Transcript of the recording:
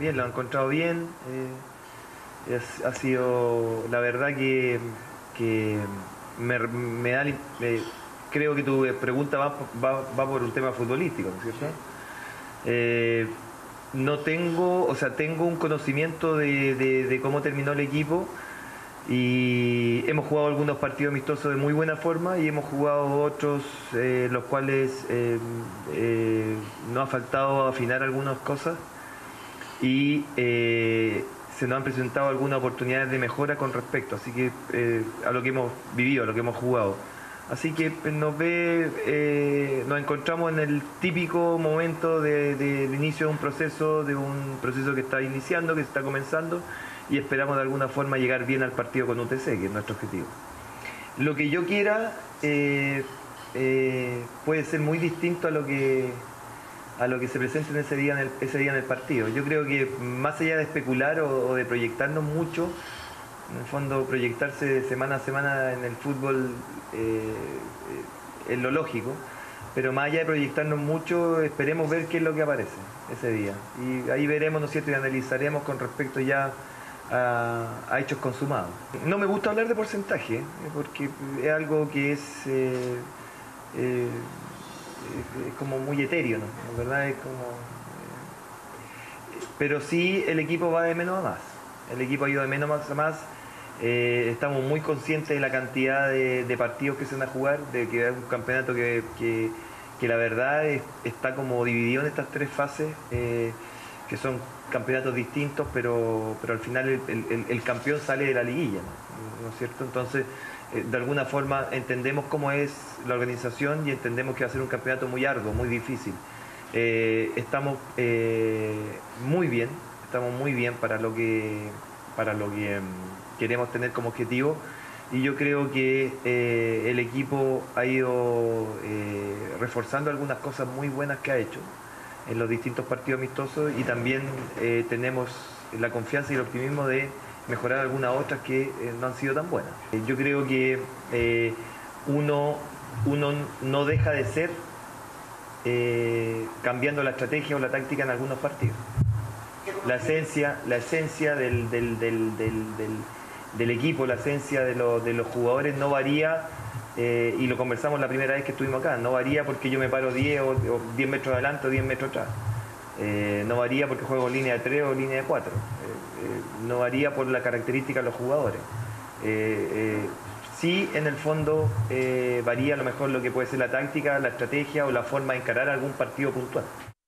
bien, lo he encontrado bien. Ha sido, la verdad que me da, creo que tu pregunta va por un tema futbolístico, ¿no es cierto? Eh, no tengo, o sea, tengo un conocimiento de cómo terminó el equipo y hemos jugado algunos partidos amistosos de muy buena forma y hemos jugado otros los cuales nos ha faltado afinar algunas cosas y se nos han presentado algunas oportunidades de mejora con respecto, así que a lo que hemos vivido, a lo que hemos jugado. Así que nos encontramos en el típico momento del inicio de un proceso que está iniciando, que se está comenzando, y esperamos de alguna forma llegar bien al partido con UTC, que es nuestro objetivo. Lo que yo quiera puede ser muy distinto a lo que se presente en ese día en el partido. Yo creo que más allá de especular o de proyectarnos mucho, en el fondo proyectarse de semana a semana en el fútbol es lo lógico, pero más allá de proyectarnos mucho, esperemos ver qué es lo que aparece ese día. Y ahí veremos, ¿no es cierto?, y analizaremos con respecto ya a hechos consumados. No me gusta hablar de porcentaje, porque es algo que es como muy etéreo, ¿no? En verdad es como... pero sí el equipo va de menos a más. El equipo ha ido de menos a más. Estamos muy conscientes de la cantidad de partidos que se van a jugar, de que es un campeonato que la verdad está como dividido en estas tres fases, que son campeonatos distintos, pero al final el campeón sale de la liguilla, ¿no? ¿No es cierto? Entonces, de alguna forma entendemos cómo es la organización y entendemos que va a ser un campeonato muy arduo, muy difícil. Estamos muy bien, para lo que queremos tener como objetivo, y yo creo que el equipo ha ido reforzando algunas cosas muy buenas que ha hecho en los distintos partidos amistosos, y también tenemos la confianza y el optimismo de mejorar algunas otras que no han sido tan buenas. Yo creo que uno no deja de ser cambiando la estrategia o la táctica en algunos partidos. La esencia del equipo, la esencia de los jugadores no varía, y lo conversamos la primera vez que estuvimos acá, no varía porque yo me paro 10 o 10 metros adelante o 10 metros atrás. No varía porque juego línea de 3 o línea de 4. No varía por la característica de los jugadores. Sí, en el fondo varía a lo mejor lo que puede ser la táctica, la estrategia o la forma de encarar algún partido puntual.